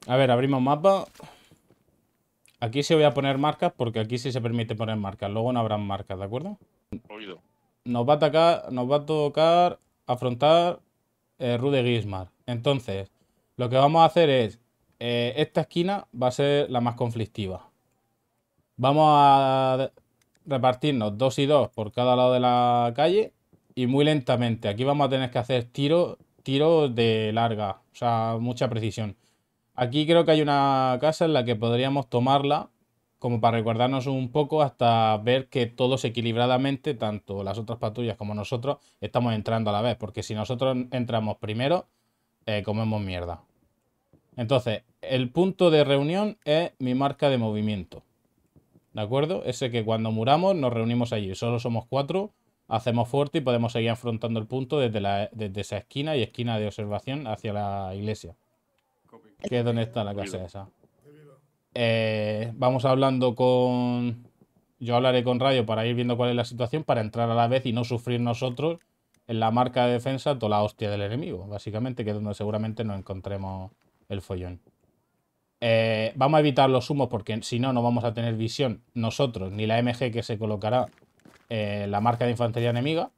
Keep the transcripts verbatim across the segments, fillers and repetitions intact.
A ver, abrimos mapa. Aquí sí voy a poner marcas porque aquí sí se permite poner marcas. Luego no habrán marcas, ¿de acuerdo? Oído. Nos va a atacar, nos va a tocar afrontar eh, Rude Gismar. Entonces, lo que vamos a hacer es, eh, esta esquina va a ser la más conflictiva. Vamos a repartirnos dos y dos por cada lado de la calle y muy lentamente. Aquí vamos a tener que hacer tiros tiro de larga, o sea, mucha precisión. Aquí creo que hay una casa en la que podríamos tomarla como para recordarnos un poco hasta ver que todos equilibradamente, tanto las otras patrullas como nosotros, estamos entrando a la vez. Porque si nosotros entramos primero, eh, comemos mierda. Entonces, el punto de reunión es mi marca de movimiento. ¿De acuerdo? Ese que cuando muramos nos reunimos allí. Solo somos cuatro, hacemos fuerte y podemos seguir afrontando el punto desde, la, desde esa esquina y esquina de observación hacia la iglesia. Que es donde está la casa Oído. esa. Eh, vamos hablando con... Yo hablaré con Radio para ir viendo cuál es la situación, para entrar a la vez y no sufrir nosotros en la marca de defensa toda la hostia del enemigo, básicamente, que es donde seguramente nos encontremos el follón. Eh, vamos a evitar los humos porque si no, no vamos a tener visión nosotros, ni la M G que se colocará en eh, la marca de infantería enemiga.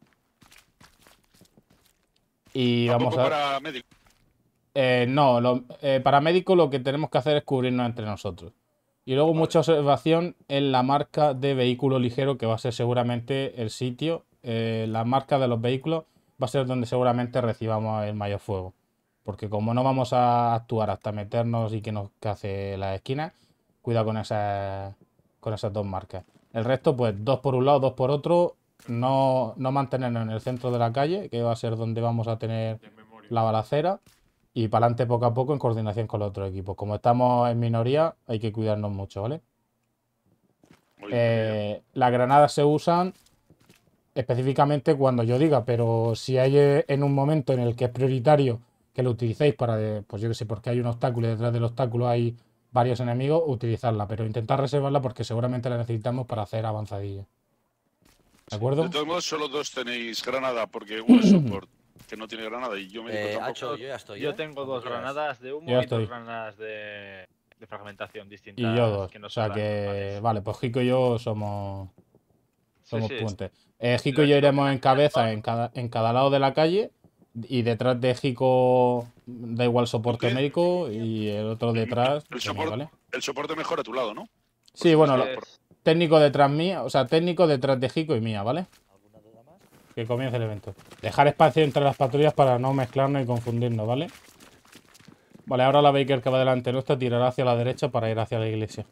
Y vamos Tampoco a... para médico. Eh, no, lo, eh, para médico lo que tenemos que hacer es cubrirnos entre nosotros. Y luego Vale. mucha observación en la marca de vehículo ligero, que va a ser seguramente el sitio. Eh, la marca de los vehículos va a ser donde seguramente recibamos el mayor fuego. Porque como no vamos a actuar hasta meternos y que nos cace la esquina, cuidado con esas, con esas dos marcas. El resto, pues dos por un lado, dos por otro. No, no mantenernos en el centro de la calle, que va a ser donde vamos a tener la balacera. Y para adelante poco a poco en coordinación con los otros equipos. Como estamos en minoría, hay que cuidarnos mucho, ¿vale? Oído. Eh, las granadas se usan específicamente cuando yo diga, pero si hay eh, en un momento en el que es prioritario que lo utilicéis para, eh, pues yo que sé, porque hay un obstáculo y detrás del obstáculo hay varios enemigos, utilizarla, pero intentar reservarla porque seguramente la necesitamos para hacer avanzadilla. ¿De Sí. De acuerdo? todos modos, solo dos tenéis granada, porque uno es support, que no tiene granada, y yo médico Eh, tampoco. Hacho, yo ya estoy, Yo ¿eh? tengo Cuando dos quieras. granadas de Yo ya humo y dos estoy. granadas de, de fragmentación Y yo distintas dos. que no O son sea las que, normales. vale, pues Jico y yo somos Sí, Somos sí. puentes. Eh, Jico Lo y yo único que iremos me en hace de cabeza spam. en cada, en cada lado de la calle. Y detrás de Jico da igual ¿Tú soporte qué? médico. Y el otro El, detrás el de mí, soporte, ¿vale? el soporte mejor a tu lado, ¿no? Por Sí, si bueno, necesitas lo- por... Es... técnico detrás mía. O sea, técnico detrás de Jico y mía, ¿vale? ¿Alguna duda más? Que comience el evento. Dejar espacio entre las patrullas para no mezclarnos y confundirnos, ¿vale? Vale, ahora la Baker que va delante nuestra tirará hacia la derecha para ir hacia la iglesia.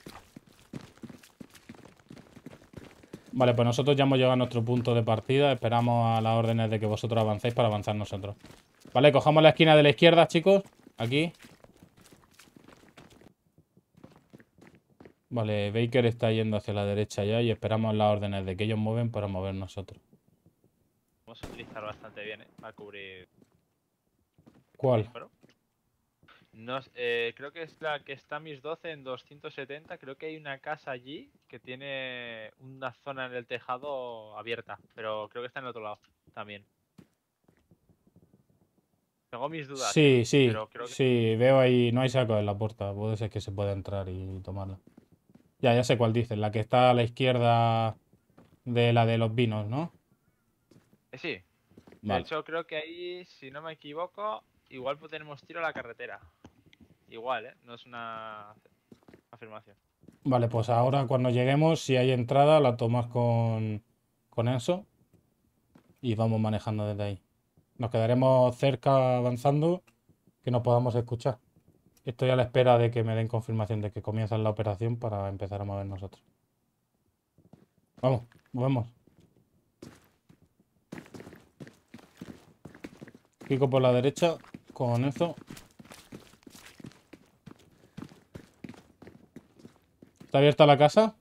Vale, pues nosotros ya hemos llegado a nuestro punto de partida. Esperamos a las órdenes de que vosotros avancéis para avanzar nosotros. Vale, cojamos la esquina de la izquierda, chicos. Aquí. Vale, Baker está yendo hacia la derecha ya y esperamos las órdenes de que ellos mueven para mover nosotros. Vamos a utilizar bastante bien, ¿eh? Para cubrir el ¿Cuál? disparo. No, eh, creo que es la que está mis doce en doscientos setenta. Creo que hay una casa allí que tiene una zona en el tejado abierta. Pero creo que está en el otro lado también. Tengo mis dudas, ¿eh? Sí, sí, Pero creo que... sí, veo ahí, no hay saco en la puerta. Puede ser que se pueda entrar y tomarla. Ya, ya sé cuál dices, la que está a la izquierda de la de los vinos, ¿no? Eh, sí. De Vale. hecho, creo que ahí, si no me equivoco, igual tenemos tiro a la carretera. Igual, ¿eh? No es una afirmación. Vale, pues ahora cuando lleguemos, si hay entrada, la tomas con, con Enso y vamos manejando desde ahí. Nos quedaremos cerca avanzando que nos podamos escuchar. Estoy a la espera de que me den confirmación de que comienzan la operación para empezar a mover nosotros. Vamos, movemos. Pico por la derecha con Enzo. ¿Está abierta la casa?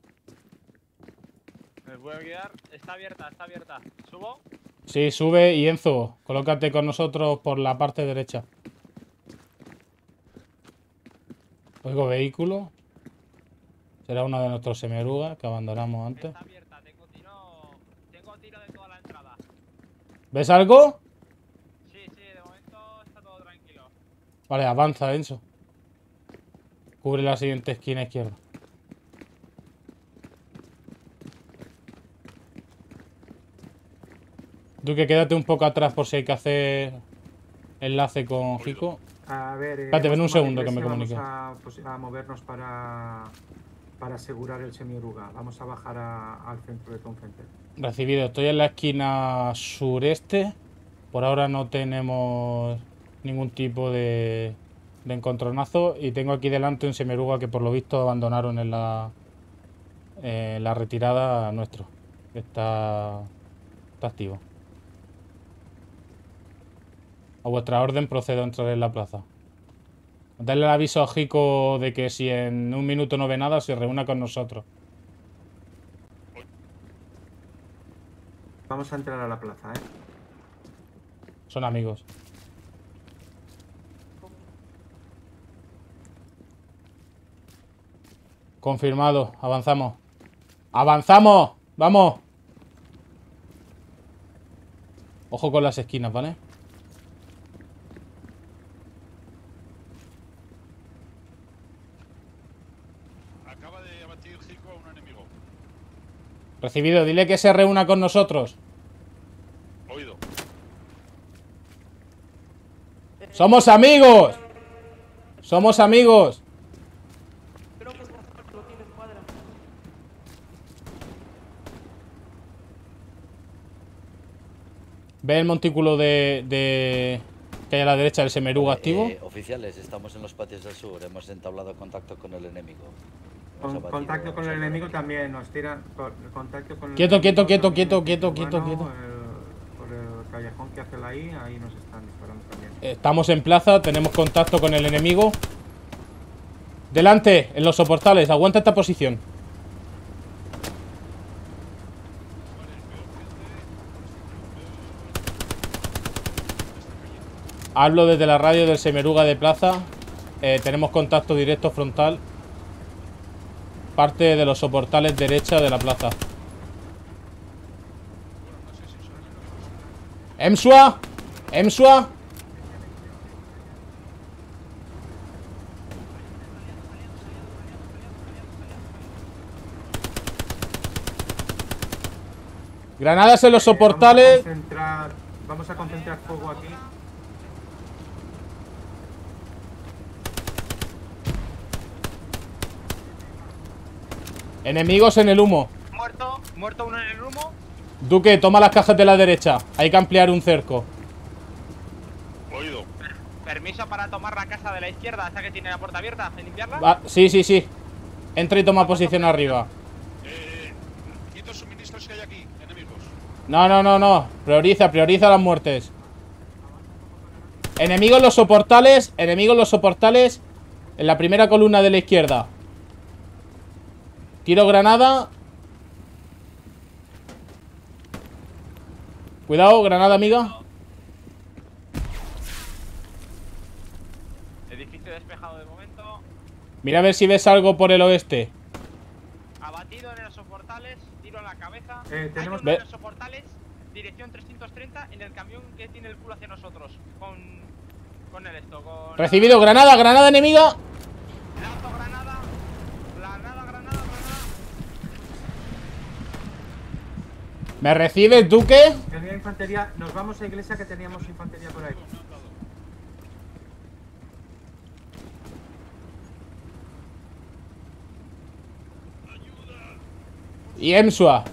Me voy a guiar. Está abierta, está abierta. ¿Subo? Sí, sube y Enzo, colócate con nosotros por la parte derecha. Oigo vehículo. Será uno de nuestros semiorugas que abandonamos antes. Está abierta, tengo tiro. Tengo tiro de toda la entrada. ¿Ves algo? Sí, sí, de momento está todo tranquilo. Vale, avanza, Enzo. Cubre la siguiente esquina izquierda. Duque, quédate un poco atrás por si hay que hacer enlace con Jico. A ver, eh, Espérate, ven un hemos tomado segundo que me iglesia, comunique. Vamos a, pues, a movernos para, para asegurar el semioruga. Vamos a bajar a- al centro de Town Center. Recibido, estoy en la esquina sureste. Por ahora no tenemos ningún tipo de, de encontronazo. Y tengo aquí delante un semieruga que por lo visto abandonaron en la, en la retirada nuestro. Está, está activo. A vuestra orden procedo a entrar en la plaza. Dale el aviso a Jico de que si en un minuto no ve nada se reúna con nosotros. Vamos a entrar a la plaza, ¿eh? Son amigos. Confirmado. Avanzamos. ¡Avanzamos! ¡Vamos! Ojo con las esquinas, ¿vale? Acaba de abatir Jico a un enemigo. Recibido. Dile que se reúna con nosotros. Oído. ¡Somos amigos! ¡Somos amigos! Creo que esta zona lo tiene cuadra. ¿Ve el montículo de, de que hay a la derecha del semeruga activo? Eh, oficiales, estamos en los patios del sur. Hemos entablado contacto con el enemigo. Hemos Con, abatido contacto con a el un enemigo soldado. también nos tiran. Con, contacto con el Quieto, quieto, enemigo quieto, también, quieto, el quieto, quieto, urbano, quieto. el- por el callejón que hace la I, ahí nos están disparando también. Estamos en plaza, tenemos contacto con el enemigo. Delante, en los soportales, aguanta esta posición. Hablo desde la radio del Semeruga de plaza. Eh, tenemos contacto directo frontal. Parte de los soportales derecha de la plaza. ¡Emsua! ¡Emsua! Granadas en los soportales. Vamos a concentrar, vamos a concentrar fuego aquí. Enemigos en el humo. Muerto, muerto uno en el humo. Duque, toma las cajas de la derecha. Hay que ampliar un cerco. Oído. Permiso para tomar la casa de la izquierda, esa que tiene la puerta abierta, ¿y limpiarla? Va, sí, sí, sí. Entra y toma posición arriba. Eh, quietos suministros que hay aquí, enemigos. No, no, no, no. Prioriza, prioriza las muertes. Enemigos en los soportales. Enemigos en los soportales. En la primera columna de la izquierda. Tiro granada. Cuidado, granada amiga. Edificio despejado de momento. Mira a ver si ves algo por el oeste. Abatido en los soportales, tiro en la cabeza. Eh, tenemos- Hay uno Ve- en los soportales, dirección trescientos treinta, en el camión que tiene el culo hacia nosotros. Con. Con el esto, con. Recibido, granada, granada enemiga. Lanzo granada. Granada, granada, granada. ¿Me recibes, Duque? Tenía infantería, nos vamos a iglesia que teníamos infantería por ahí. Y Emsua.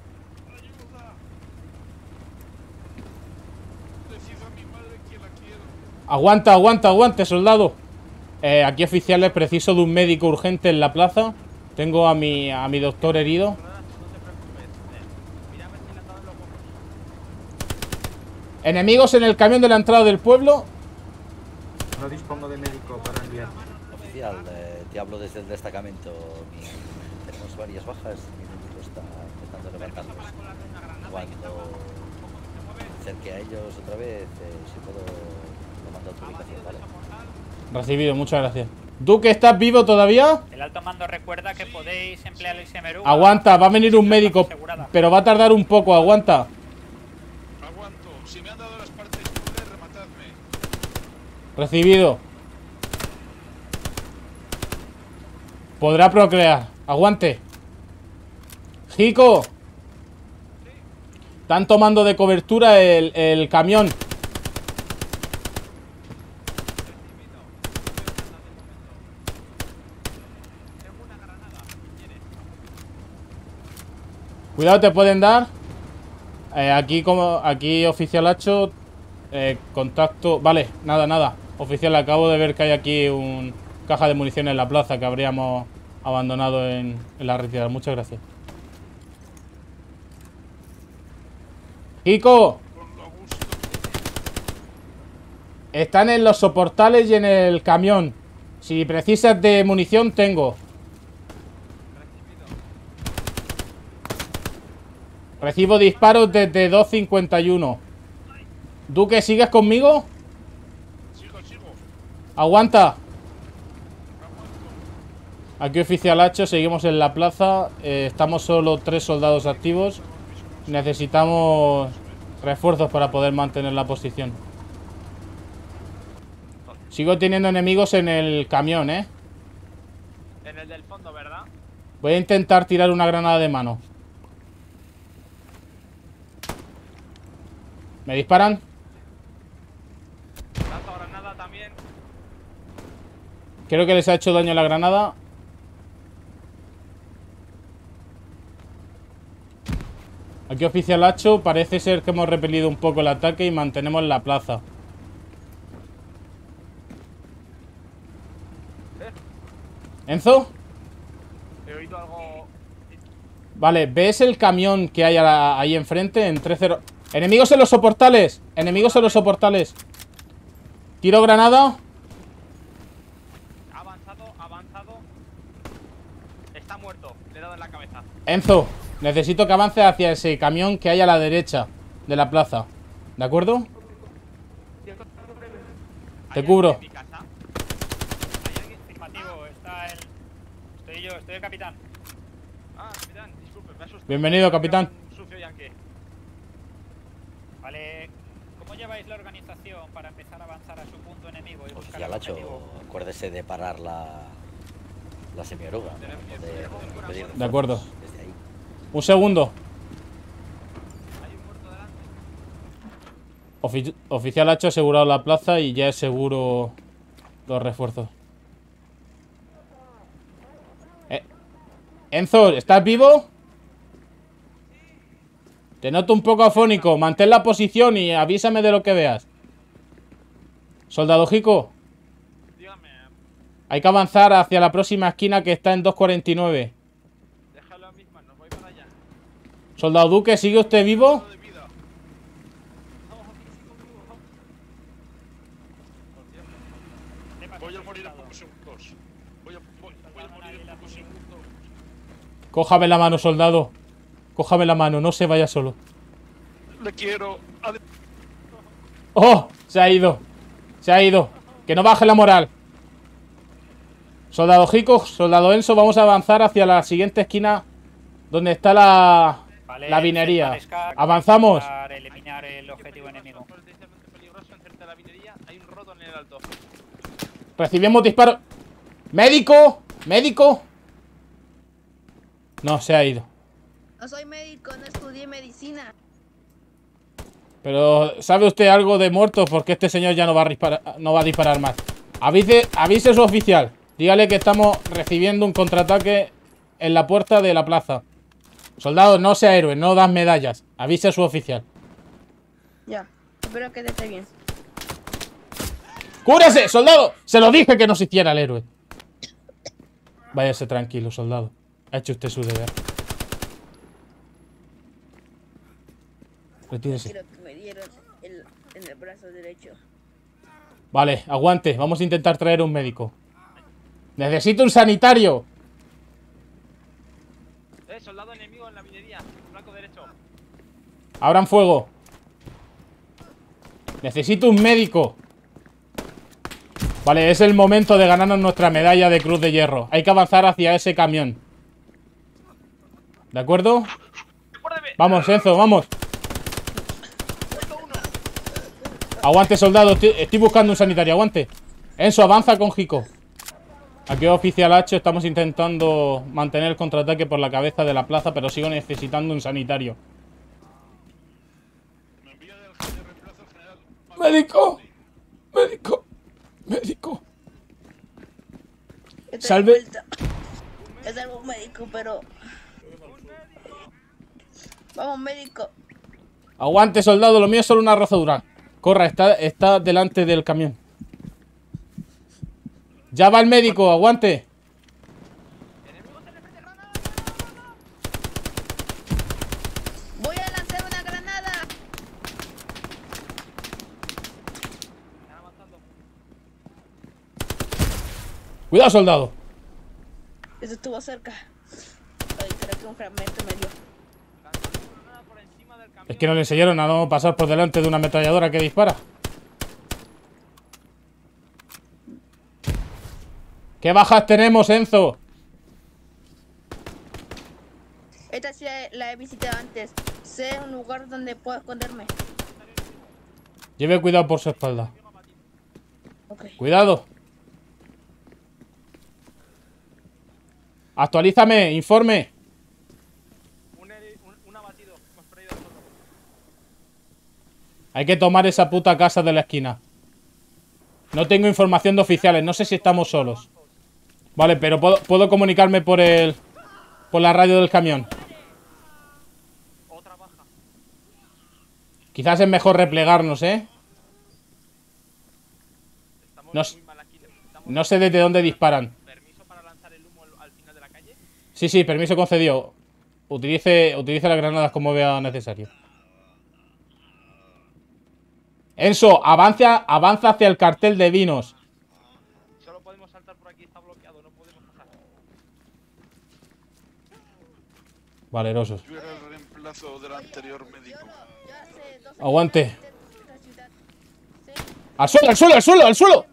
Decid a mi madre que la quiero. Aguanta, aguanta, aguante, soldado. Eh, aquí oficiales, preciso de un médico urgente en la plaza. Tengo a mi, a mi doctor herido. No te preocupes. Eh, mira a ver si le han dado en los ojos. Enemigos en el camión de la entrada del pueblo. No dispongo de médico para enviar. Oficial, eh, te hablo desde el destacamento. Mi- tenemos varias bajas. Mi enemigo está intentando levantarlos. Cuando cerque a ellos otra vez, eh, si puedo, le mando a tu ubicación, ¿vale? Recibido, muchas gracias. Duque, ¿estás vivo todavía? El alto mando recuerda que podéis emplear el Semeruga. Aguanta, va a venir un médico, Asegurada. pero va a tardar un poco, aguanta. Aguanto. Si me han dado las partes libres, rematadme. Recibido. Podrá procrear. Aguante. Jico. Están tomando de cobertura el, el camión. Cuidado, te pueden dar. Eh, aquí como aquí oficial Hacho. Eh, contacto. Vale, nada, nada. Oficial, acabo de ver que hay aquí un caja de munición en la plaza que habríamos abandonado en, en la retirada. Muchas gracias. Kiko. Están en los soportales y en el camión. Si precisas de munición, tengo. Recibo disparos desde dos cincuenta y uno. Duque, ¿sigues conmigo? Sigo, sigo. Aguanta. Aquí oficial Hacho, seguimos en la plaza. eh, Estamos solo tres soldados activos. Necesitamos refuerzos para poder mantener la posición. Sigo teniendo enemigos en el camión, ¿eh? En el del fondo, ¿verdad? Voy a intentar tirar una granada de mano. ¿Me disparan? Lanzo granada también. Creo que les ha hecho daño la granada. Aquí oficial Hacho, parece ser que hemos repelido un poco el ataque y mantenemos la plaza. ¿Enzo? He oído algo. Vale, ¿ves el camión que hay a la- ahí enfrente? En tres cero... ¡Enemigos en los soportales! ¡Enemigos en los soportales! Tiro granada. Ha avanzado, ha avanzado. Está muerto. Le he dado en la cabeza. Enzo, necesito que avance hacia ese camión que hay a la derecha de la plaza. ¿De acuerdo? Te ¿Hay cubro. alguien en mi casa? Hay alguien afirmativo, está el... Estoy yo, estoy el capitán. Ah, capitán, disculpe, me asusto. Bienvenido, capitán. Un sucio yankee. Vale, ¿cómo lleváis la organización para empezar a avanzar a su punto enemigo y buscar Oficial el Hacho, objetivo? acuérdese de parar la, la semioruga. ¿no? De, de pedir De acuerdo. refuerzos desde ahí. Un segundo. Hay un muerto delante. Ofi- oficial Hacho ha asegurado la plaza y ya es seguro los refuerzos. Eh, Enzo, ¿estás vivo? Te noto un poco afónico. Mantén la posición y avísame de lo que veas. Soldado Jico, Dígame, hay que avanzar hacia la próxima esquina que está en dos cuarenta y nueve. déjalo en mis manos, voy para allá. Soldado Duque, ¿sigue usted vivo? De vida. Voy a morir en pocos segundos. Voy a, voy, voy a morir en pocos segundos. Cójame la mano, soldado. Cójame la mano, no se vaya solo. Le quiero. Ade- ¡Oh! Se ha ido. Se ha ido. Que no baje la moral. Soldado Jico, soldado Enzo, vamos a avanzar hacia la siguiente esquina donde está la, Vale, la vinería. parezca- Avanzamos. Para eliminar el objetivo enemigo. Potencialmente peligroso, enfrente de la minería hay un roto en el alto. Recibimos disparos. ¡Médico! ¡Médico! No, se ha ido. No soy médico, no estudié medicina. Pero ¿sabe usted algo de muertos? Porque este señor ya no va a disparar, no va a disparar más. Avise, avise a su oficial. Dígale que estamos recibiendo un contraataque en la puerta de la plaza. Soldado, no sea héroe, no das medallas. Avise a su oficial. Ya, espero que esté bien. ¡Cúrese, soldado! Se lo dije que no se hiciera el héroe. Váyase tranquilo, soldado. Ha hecho usted su deber. Retírese. Quiero que me dieron el, en el brazo derecho. Vale, aguante. Vamos a intentar traer un médico. ¡Necesito un sanitario! Eh, soldado enemigo en la minería, flanco derecho. Abran fuego. Necesito un médico. Vale, es el momento de ganarnos nuestra medalla de Cruz de Hierro. Hay que avanzar hacia ese camión. ¿De acuerdo? Vamos, Enzo, vamos. Aguante, soldado. Estoy, estoy buscando un sanitario, aguante. Enzo, avanza con Jico. Aquí oficial H, estamos intentando mantener el contraataque por la cabeza de la plaza, pero sigo necesitando un sanitario. Me envía del de reemplazo al general. ¡Médico! ¡Médico! ¡Médico! Estoy Salve. de vuelta. Es algo médico, pero... Vamos, médico. Aguante, soldado, lo mío es solo una rozadura. Corra, está, está delante del camión. Ya va el médico, aguante. Voy a lanzar una granada. Cuidado, soldado. Eso estuvo cerca. Ay, creo que un fragmento me dio. Es que no le enseñaron a no pasar por delante de una ametralladora que dispara. ¿Qué bajas tenemos, Enzo? Esta sí la he visitado antes. Sé un lugar donde puedo esconderme. Lleve cuidado por su espalda. Ok. Cuidado. Actualízame, informe. Un, heri- un, un abatido. Hemos perdido el fondo. Hay que tomar esa puta casa de la esquina. No tengo información de oficiales, no sé si estamos solos. Vale, pero puedo, puedo comunicarme por el... por la radio del camión. Otra baja. Quizás es mejor replegarnos, ¿eh? Estamos No, s- muy mal aquí. Necesitamos no sé desde dónde disparan. permiso para lanzar el humo al, al final de la calle. Sí, sí, permiso concedido. Utilice, utilice las granadas como vea necesario. Enzo, avanza, avanza hacia el cartel de vinos. Solo podemos saltar por aquí. Está bloqueado. No podemos pasar. Valerosos. Yo era el reemplazo del anterior médico. Yo hace dos Aguante. años de esta ciudad. Sí. ¡Al suelo, al suelo, al suelo, al suelo!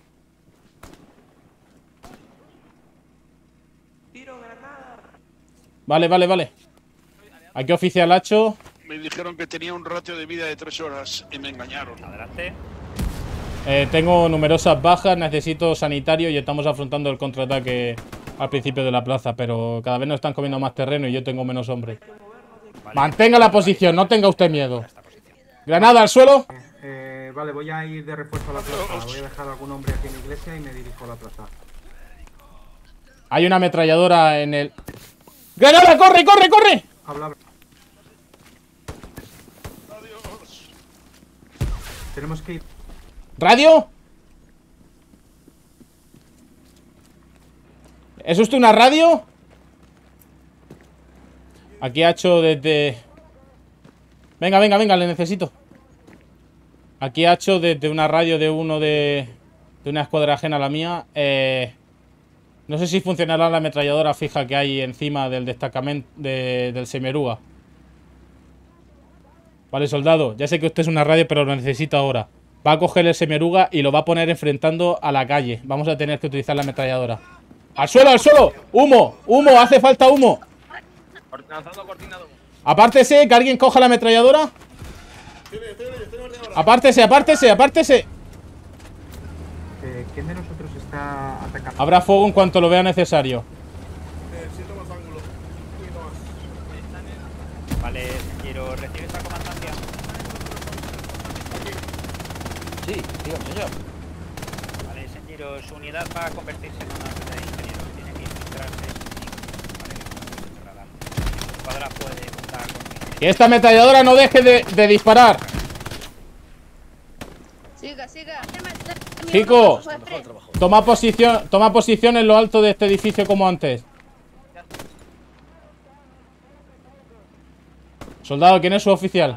Tiro granada. Vale, vale, vale. Aquí oficial Hacho. Me dijeron que tenía un ratio de vida de tres horas y me engañaron. Adelante. Eh, tengo numerosas bajas, necesito sanitario y estamos afrontando el contraataque al principio de la plaza, pero cada vez nos están comiendo más terreno y yo tengo menos hombres. Mantenga la posición, no tenga usted miedo. Granada al suelo. Eh, vale, voy a ir de refuerzo a la plaza. Voy a dejar algún hombre aquí en la iglesia y me dirijo a la plaza. Hay una ametralladora en el... ¡Granada, corre, corre, corre! Habla. Adiós. Tenemos que ir. ¿Radio? ¿Es usted una radio? Aquí ha hecho desde... Venga, venga, venga, le necesito. Aquí ha hecho desde una radio de uno de... De una escuadra ajena a la mía. Eh... No sé si funcionará la ametralladora fija que hay encima del destacamento de, del Semeruga. Vale, soldado, ya sé que usted es una radio, pero lo necesito ahora. Va a coger el Semeruga y lo va a poner enfrentando a la calle. Vamos a tener que utilizar la ametralladora. ¡Al suelo, al suelo! ¡Humo! ¡Humo! ¡Hace falta humo! Lanzando cortina de humo. Apártese, que alguien coja la ametralladora. Apártese, apártese, apártese. Eh, ¿Quién de nosotros está atacando? Habrá fuego en cuanto lo vea necesario. Vale, quiero recibir esta comandancia. Sí, dígame, señor. Vale, señor, su unidad va a convertirse en una unidad de ingeniero. Tiene que infiltrarse sin ningún. Vale, radar. La escuadra puede contar con... Que esta ametralladora no deje de, de disparar. Siga, siga. Chico. Mejor trabajo. Toma posición, toma posición en lo alto de este edificio como antes. Soldado, ¿quién es su oficial?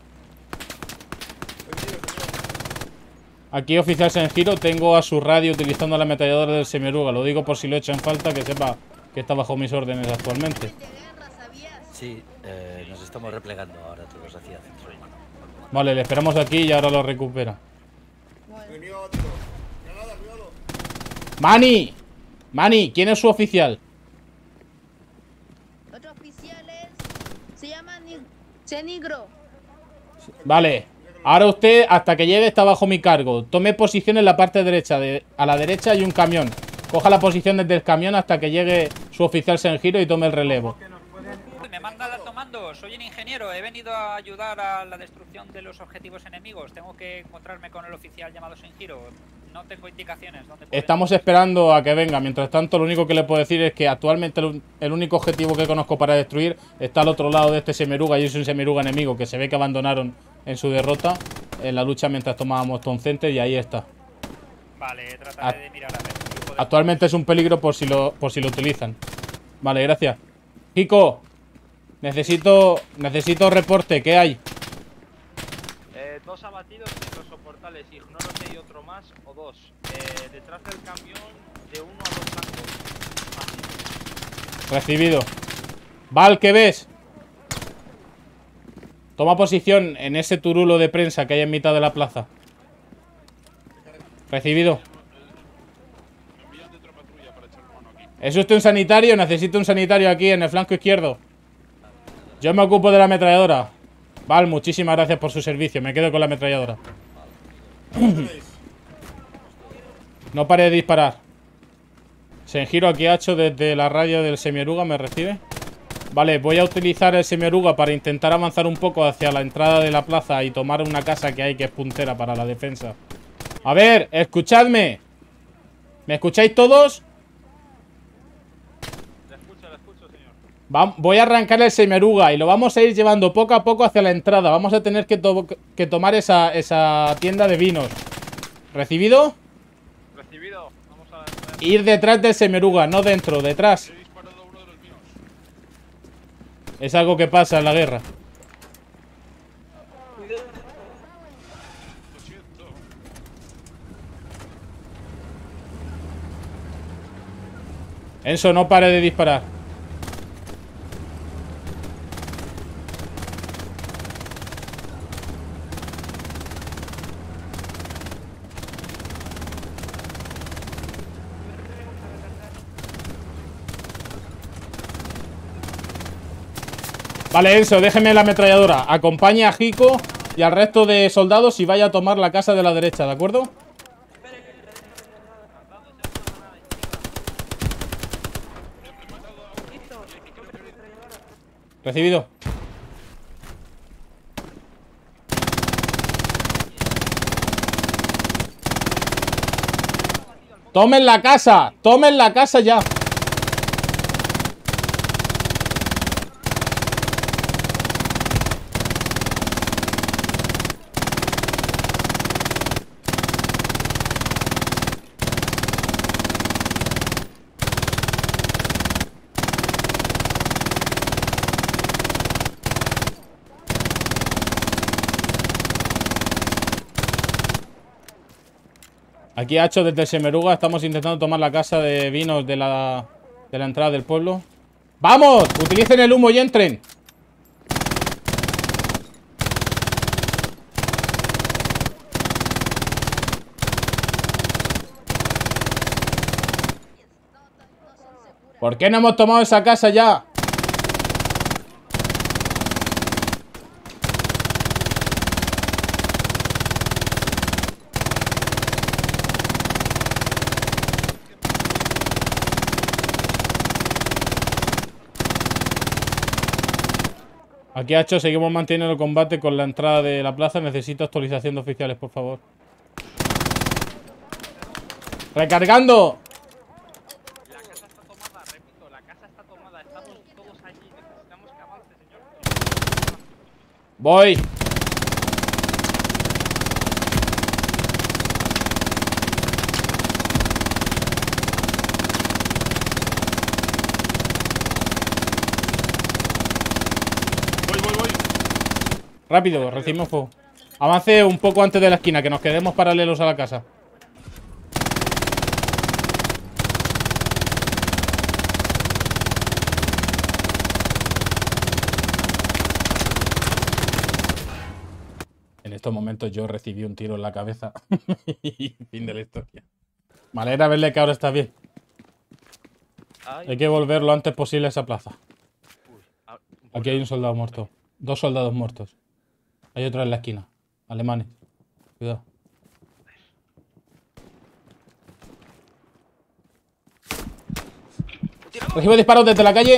Aquí oficial Senjiro, tengo a su radio utilizando la ametralladora del Semeruga. Lo digo por si lo echa en falta, que sepa que está bajo mis órdenes actualmente. Sí, eh, nos estamos replegando ahora todos hacia centro. Vale, le esperamos aquí y ahora lo recupera. ¡Mani! ¡Mani! ¿Quién es su oficial? Otro oficial es... Se llama Ni... Cenigro. Vale. Ahora usted, hasta que llegue, está bajo mi cargo. Tome posición en la parte derecha. De, a la derecha hay un camión. Coja la posición desde el camión hasta que llegue su oficial Senjiro y tome el relevo. Me manda alto mando, soy un ingeniero, he venido a ayudar a la destrucción de los objetivos enemigos. Tengo que encontrarme con el oficial llamado Senjiro. No tengo indicaciones. ¿Dónde puedo? Estamos esperando a que venga. Mientras tanto, lo único que le puedo decir es que actualmente el, el único objetivo que conozco para destruir está al otro lado de este Semeruga, y es un Semeruga enemigo que se ve que abandonaron en su derrota en la lucha mientras tomábamos Toncente, y ahí está. Vale, trataré de mirar a ver. Actualmente es un peligro por si lo, por si lo utilizan. Vale, gracias. Kiko, necesito necesito reporte. ¿Qué hay? Eh, dos abatidos en los soportales, ignoro si hay otro más o dos. Eh, detrás del camión, de uno a dos blancos. Recibido. Val, ¿qué ves? Toma posición en ese turulo de prensa que hay en mitad de la plaza. Recibido. ¿Es usted un sanitario? Necesito un sanitario aquí en el flanco izquierdo. Yo me ocupo de la ametralladora. Val, muchísimas gracias por su servicio. Me quedo con la ametralladora. No pare de disparar. Senjiro aquí Hacho desde la radio del Semioruga. ¿Me recibe? Vale, voy a utilizar el Semioruga para intentar avanzar un poco hacia la entrada de la plaza y tomar una casa que hay que es puntera para la defensa. A ver, escuchadme. ¿Me escucháis todos? Le escucho, le escucho, señor. Va, voy a arrancar el Semeruga y lo vamos a ir llevando poco a poco hacia la entrada. Vamos a tener que, to que tomar esa, esa tienda de vinos. ¿Recibido? Recibido. Vamos a ver. Ir detrás del Semeruga, no dentro, detrás. Es algo que pasa en la guerra. Enzo, no pare de disparar. Vale, Enzo, déjeme la ametralladora. Acompaña a Hiko y al resto de soldados y vaya a tomar la casa de la derecha, ¿de acuerdo? Recibido. ¡Tomen la casa! ¡Tomen la casa ya! Aquí Hacho desde el Semeruga. Estamos intentando tomar la casa de vinos de la, de la entrada del pueblo. ¡Vamos! Utilicen el humo y entren. ¿Por qué no hemos tomado esa casa ya? Aquí, Hacho, seguimos manteniendo el combate con la entrada de la plaza. Necesito actualización de oficiales, por favor. ¡Recargando! La casa está tomada, repito, la casa está tomada. Estamos todos allí. Necesitamos que avance, señor. Voy. Rápido, recibimos fuego. Avance un poco antes de la esquina, que nos quedemos paralelos a la casa. En estos momentos yo recibí un tiro en la cabeza. Y fin de la historia. Me alegra verle que ahora está bien. Ay. Hay que volver lo antes posible a esa plaza. Uy, ah, Aquí hay un soldado muerto. Dos soldados muertos. Hay otro en la esquina. Alemanes. Cuidado. Recibo disparos desde la calle.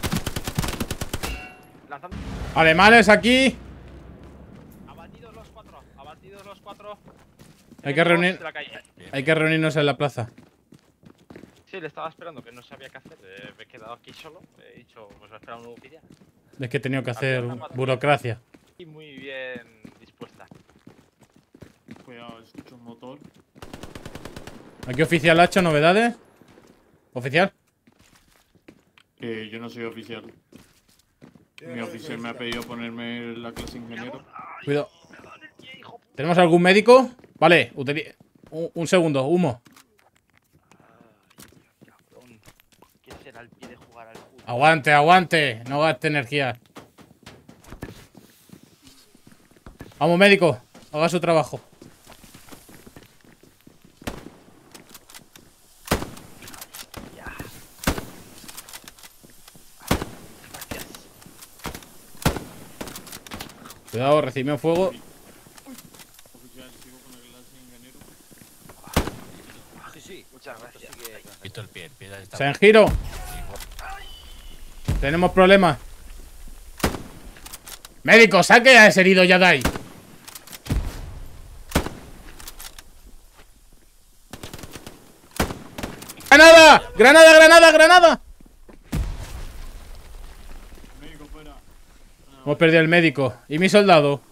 Lanzando. Alemanes aquí. Abatidos los cuatro. Abatidos los cuatro. Hay que Enemigos reunir- de la calle. Hay que reunirnos en la plaza. Sí, le estaba esperando, que no sabía qué hacer. eh, me he quedado aquí solo. He dicho, pues voy a esperar a un oficial. Es que he tenido que hacer Había una patrulla. burocracia. Y muy bien dispuesta. Cuidado, escucho un motor. Aquí oficial ha hecho novedades. Oficial. Eh, yo no soy oficial. Mi oficial me ha pedido ponerme la clase ingeniero. Cuidado. ¿Tenemos algún médico? Vale, utili- un, un segundo, humo. Cabrón. ¿Qué será el pie de jugar al fútbol? Aguante, aguante. No gaste energía. Vamos, médico. Haga su trabajo. Cuidado, recibió fuego. Oficial, sigo con la clase ingeniero. Sí, sí. Muchas gracias. Quito el pie, el pie está... Se en giro. Tenemos problemas. Médico, saque a ese herido ya de ahí. ¡Granada! ¡Granada, granada, granada! Médico fuera. Hemos perdido el médico. ¿Y mi soldado?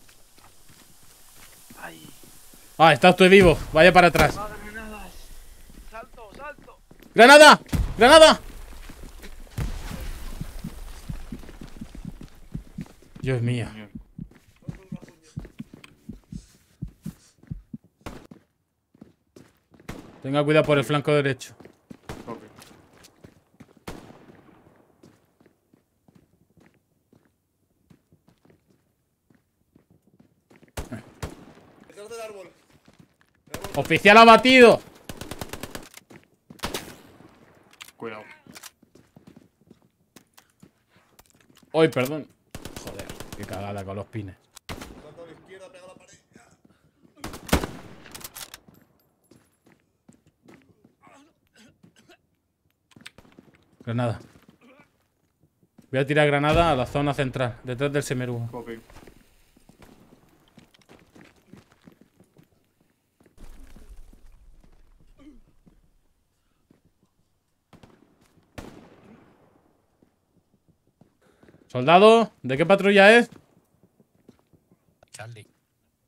Ay, Ah, está usted vivo. Vaya para atrás. va, granadas. Salto, salto. ¡Granada! ¡Granada! Dios mío. Señor. Tenga cuidado por el flanco derecho. Ok. ¡Oficial abatido! Cuidado. Hoy, perdón. Joder, qué cagada con los pines. Granada. Voy a tirar granada a la zona central, detrás del semerugo. Copy. Soldado, ¿de qué patrulla es? Charlie.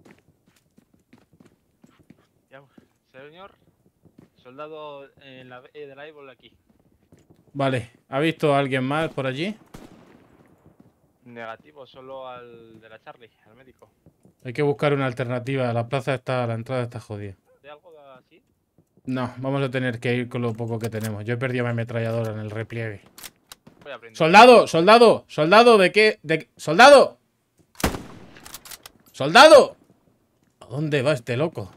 Ya, señor. Soldado en la E del árbol aquí. Vale, ¿ha visto a alguien más por allí? Negativo, solo al de la Charlie, al médico. Hay que buscar una alternativa. La plaza está, la entrada está jodida. ¿De algo de así? No, vamos a tener que ir con lo poco que tenemos. Yo he perdido mi ametralladora en el repliegue. Voy a aprender. ¡Soldado! ¡Soldado! ¡Soldado! ¿De qué? ¿De qué? ¡Soldado! ¡Soldado! ¿A dónde va este loco?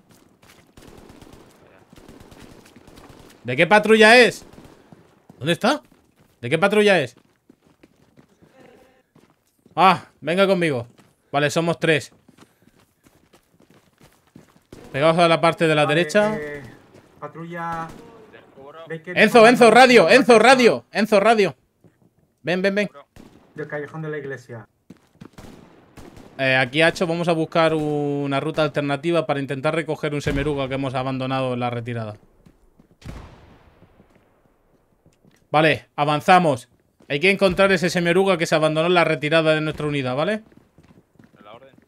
¿De qué patrulla es? ¿Dónde está? ¿De qué patrulla es? Ah, venga conmigo. Vale, somos tres. Pegaos a la parte de la Vale, derecha. eh, patrulla. Descubro. Baker Enzo, Enzo, informando radio, de la Enzo, casa radio, Enzo, radio. Ven, ven, ven. Del callejón de la iglesia. Eh, aquí, Hacho, vamos a buscar una ruta alternativa para intentar recoger un semeruga que hemos abandonado en la retirada. Vale, avanzamos. Hay que encontrar ese semeruga que se abandonó en la retirada de nuestra unidad, ¿vale? A la orden.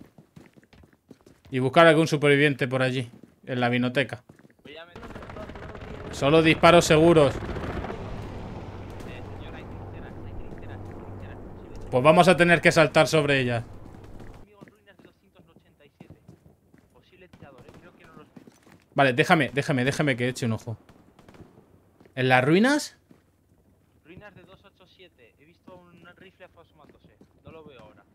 Y buscar algún superviviente por allí, en la vinoteca. Voy a meter. Solo disparos seguros. Eh, señor, hay trincheras, hay trincheras, trincheras. Sí, Pues vamos a tener que saltar sobre ellas. enemigo en ruinas de doscientos ochenta y siete. Posible tirador, eh, creo que no los veo. Vale, déjame, déjame, déjame que eche un ojo. ¿En las ruinas? Ruinas de doscientos ochenta y siete. He visto un rifle asomándose. No lo veo ahora.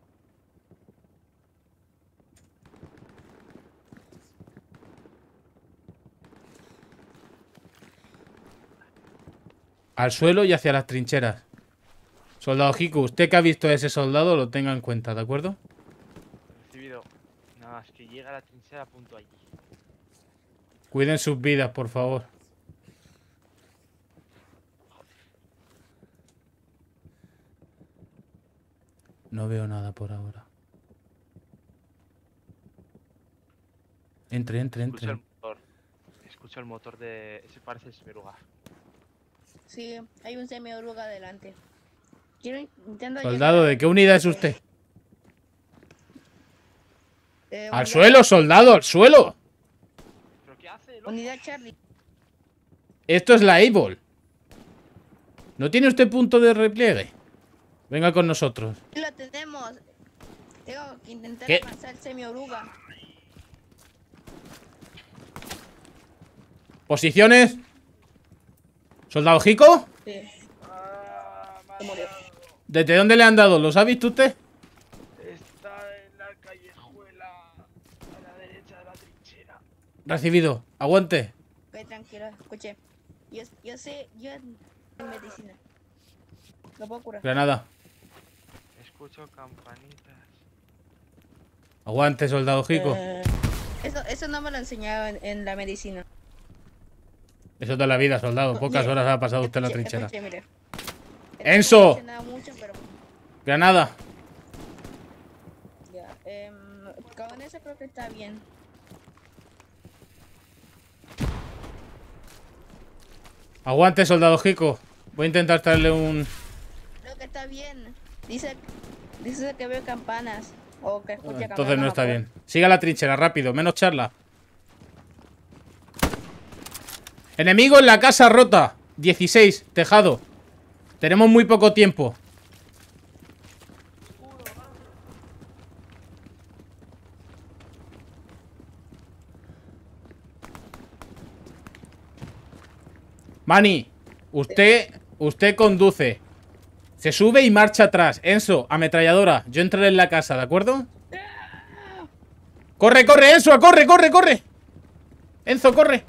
Al suelo y hacia las trincheras. Soldado Hiku, usted que ha visto a ese soldado lo tenga en cuenta, ¿de acuerdo? Recibido. Nada más que llega a la trinchera, punto allí. Cuiden sus vidas, por favor. No veo nada por ahora. Entre, entre, Escucho el entre. motor. Escucho el motor de... Ese parece el Semiruga. Sí, hay un semi-oruga adelante. Quiero intento Soldado, llegar a- ¿de qué unidad es usted? Eh, ¡Al unidad- suelo, soldado! ¡Al suelo! ¿Pero qué hace, loco? Unidad Charlie. Esto es la Able. ¿No tiene usted punto de repliegue? Venga con nosotros. Sí lo tenemos. Tengo que intentar ¿Qué? avanzar el semi-oruga. ¿Posiciones? ¿Soldado Jico? Sí. Se murió. ¿Desde dónde le han dado? ¿Los ha visto usted? Está en la callejuela a la derecha de la trinchera. Recibido. Aguante. Ok, tranquilo, escuche. Yo, yo sé, yo en medicina. Lo puedo curar. Granada. Escucho campanitas. Aguante, soldado Jico. Eh, eso, eso no me lo enseñaron en, en la medicina. Eso es de la vida, soldado. Pocas Mire, horas ha pasado usted en la escuche, trinchera. escuche, mire. ¡Enzo! No he mencionado mucho, pero Granada. ya. em, con eso creo que está bien. Aguante, soldado Jico. Voy a intentar traerle un... Creo que está bien. Dice, dice que veo campanas. O que escucha campanas. Entonces no me está acuerdo. bien. Siga la trinchera, rápido. Menos charla. Enemigo en la casa rota. dieciséis, tejado. Tenemos muy poco tiempo. Manny, usted, usted conduce. Se sube y marcha atrás. Enzo, ametralladora. Yo entraré en la casa, ¿de acuerdo? ¡Corre, corre, Enzo! ¡Corre, corre, corre! Enzo, corre.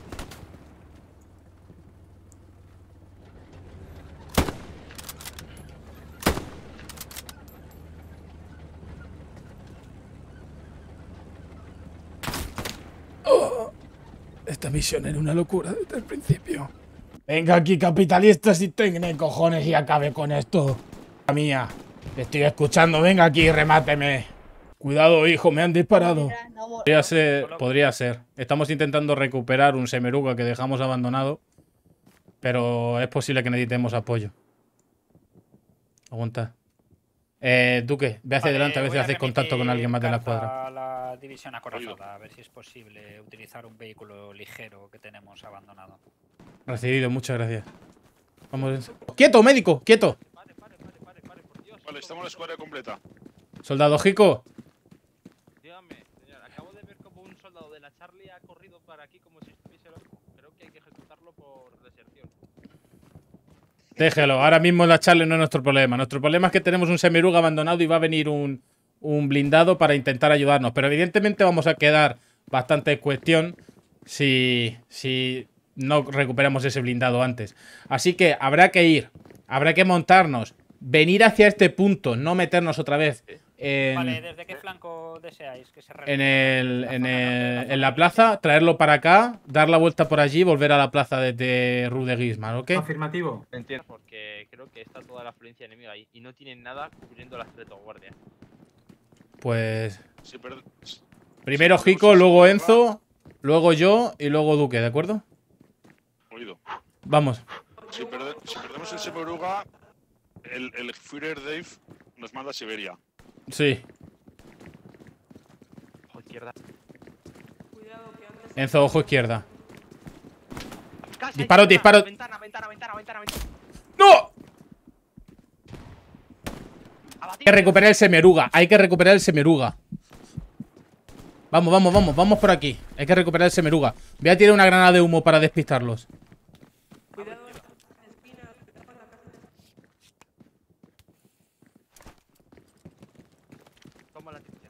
Oh, esta misión era una locura desde el principio. Venga aquí, capitalista, si tiene cojones y acabe con esto. La mía. Te estoy escuchando. Venga aquí, remáteme. Cuidado, hijo, me han disparado. Mira, no, mo- Podría ser, podría ser. Estamos intentando recuperar un semeruga que dejamos abandonado. Pero es posible que necesitemos apoyo. Aguanta. Eh, Duque, ve hacia Vale, adelante a ver si voy haces contacto con alguien más de la carta cuadra. a la división acorazada, a ver si es posible utilizar un vehículo ligero que tenemos abandonado. Recibido, muchas gracias. Vamos. ¡Quieto, médico! ¡Quieto! Pare, pare, pare, pare, pare, por Dios. Vale, estamos en la escuadra completa. Soldado Jico. Dígame, señor, acabo de ver como un soldado de la Charlie ha corrido para aquí como si estuviese loco. Creo que hay que ejecutarlo por deserción. Déjelo, ahora mismo la Charlie no es nuestro problema. Nuestro problema es que tenemos un semiruga abandonado y va a venir un, un blindado para intentar ayudarnos. Pero evidentemente vamos a quedar bastante en cuestión si, si no recuperamos ese blindado antes. Así que habrá que ir, habrá que montarnos, venir hacia este punto, no meternos otra vez en... Vale, ¿desde qué flanco deseáis que se realice? En, el, La en, zona el- norte de en la zona plaza, traerlo para acá, dar la vuelta por allí y volver a la plaza desde Rue de Guismar, ¿ok? Afirmativo. Entiendo. Porque creo que está toda la afluencia enemiga ahí y no tienen nada cubriendo las retaguardias. Pues Si perde- si- primero si perdemos Jico, el luego Semiruga- Enzo, luego yo y luego Duque, ¿de acuerdo? Oído. Vamos. Si, perde- si perdemos el Semiruga, el, el Führer Dave nos manda a Siberia. Sí. Ojo izquierda. Cuidado que antes. Enzo, ojo izquierda. Casa, Disparo, izquierda, disparo. Ventana, ventana, ventana, ventana, ventana. ¡No! Hay Abatido. que recuperar el semeruga, hay que recuperar el semeruga. Vamos, vamos, vamos, vamos por aquí. Hay que recuperar el semeruga. Voy a tirar una granada de humo para despistarlos. Cuidado. Espina. Cuidado en la casa. Toma la trinchera.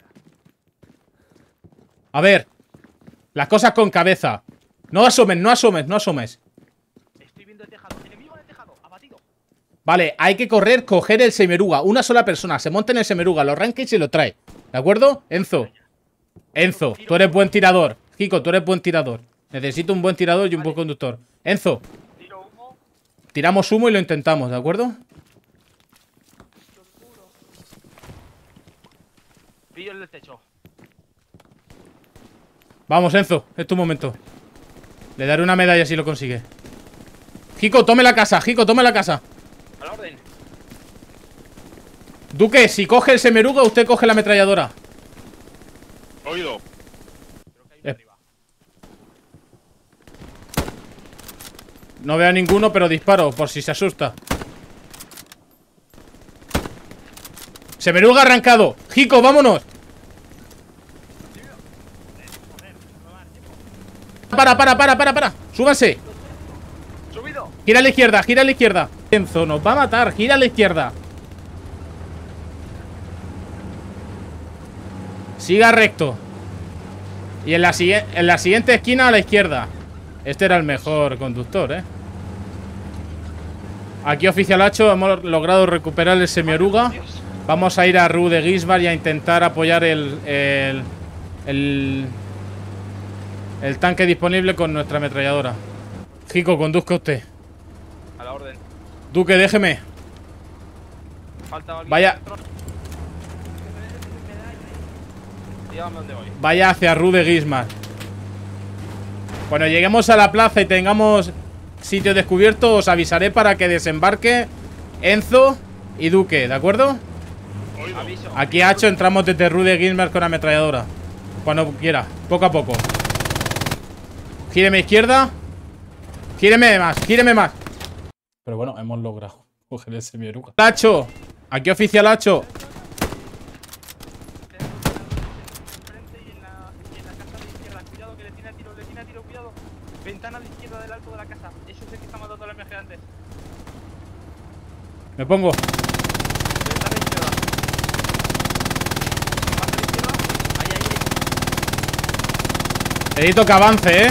A ver. Las cosas con cabeza. No asomes, no asomes, no asomes. Estoy viendo el tejado. Enemigo en el tejado. Abatido. Vale, hay que correr, coger el semeruga. Una sola persona, se monta en el semeruga, lo arranca y se lo trae. ¿De acuerdo? Enzo. Enzo, tú eres buen tirador. Kiko, tú eres buen tirador. Necesito un buen tirador y un buen conductor. Enzo, Tiro humo. tiramos humo y lo intentamos, ¿de acuerdo? Pillo el del techo. Vamos, Enzo, es tu momento. Le daré una medalla si lo consigue. Jico, tome la casa, Jico, tome la casa. A la orden. Duque, si coge el semeruga, usted coge la ametralladora. Oído. Eh. No veo a ninguno, pero disparo, por si se asusta. Semeruga arrancado. Jico, vámonos. Para, para, para, para, para. Súbase. Subido. Gira a la izquierda, gira a la izquierda. Enzo, nos va a matar, gira a la izquierda. Siga recto. Y en la, en la siguiente esquina a la izquierda. Este era el mejor conductor, eh. Aquí, oficial Hacho, hemos logrado recuperar el semioruga. Vamos a ir a Rue de Gisbar y a intentar apoyar el, el, el, el tanque disponible con nuestra ametralladora. Jico, conduzca usted. A la orden. Duque, déjeme. Falta alguien. Vaya. Dentro. Dígame dónde voy. Vaya hacia Rue de Gisbar. Cuando lleguemos a la plaza y tengamos sitio descubierto, os avisaré para que desembarque Enzo y Duque, ¿de acuerdo? Aviso. Aquí, Hacho, entramos desde Rue de Gisbar con ametralladora. Cuando quiera, poco a poco. Gíreme izquierda. Gíreme más, gíreme más. Pero bueno, hemos logrado coger el semioruga. Hacho, aquí, oficial Hacho. Ventana de izquierda del alto de la casa. Eso es el que está matando a la M G antes. Me pongo. Ventana de izquierda. Más a la izquierda. Ahí, ahí, ahí. Necesito que avance, eh.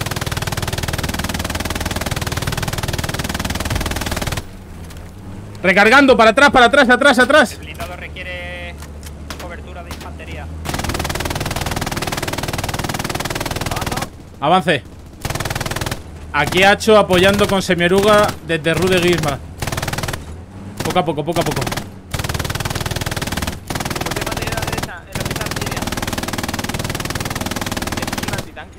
Recargando, para atrás, para atrás, atrás, atrás. El blindado requiere cobertura de infantería. Avance. Aquí Hacho apoyando con semioruga desde Rue de Gisbar. Poco a poco, poco a poco. Ponte parte de la derecha, en lo que está artillería. ¿Es un antitanque?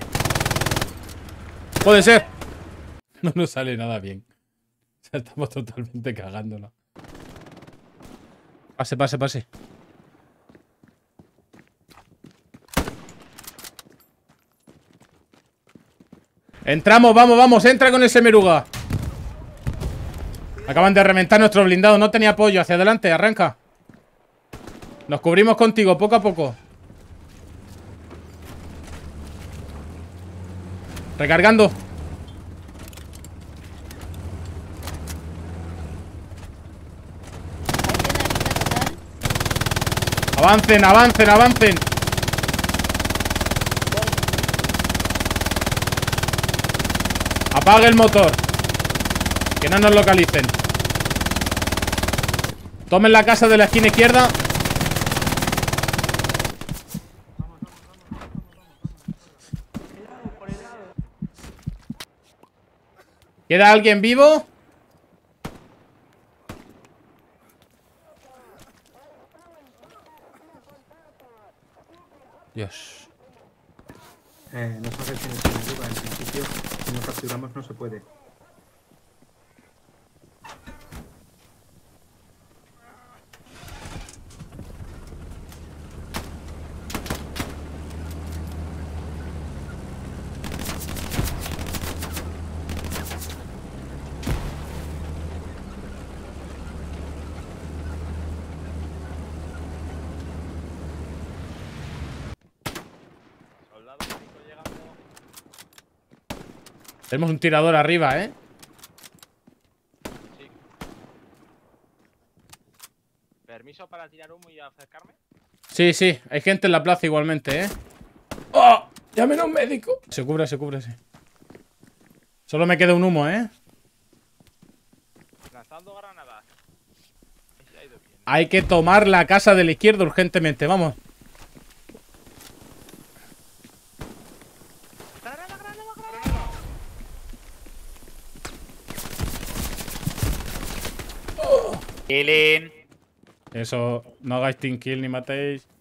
Puede ser. No nos sale nada bien. O sea, estamos totalmente cagándola. Pase, pase, pase. Entramos, vamos, vamos, entra con el semeruga. Acaban de reventar nuestro blindado, no tenía apoyo. Hacia adelante, arranca. Nos cubrimos contigo, poco a poco. Recargando. Avancen, avancen, avancen. Apague el motor. Que no nos localicen. Tomen la casa de la esquina izquierda. ¿Queda alguien vivo? Dios. Eh, no sabes quién es el arriba. En principio, si no capturamos no se puede. Tenemos un tirador arriba, ¿eh? Sí. ¿Permiso para tirar humo y acercarme? Sí, sí, hay gente en la plaza igualmente, ¿eh? ¡Oh! ¡Llamen a un médico! Se cubre, se cubre, sí. Solo me queda un humo, ¿eh? Lanzando granadas. Ha ido bien. Hay que tomar la casa de la izquierda urgentemente, vamos. Killing. Eso, no hagáis team kill ni matéis.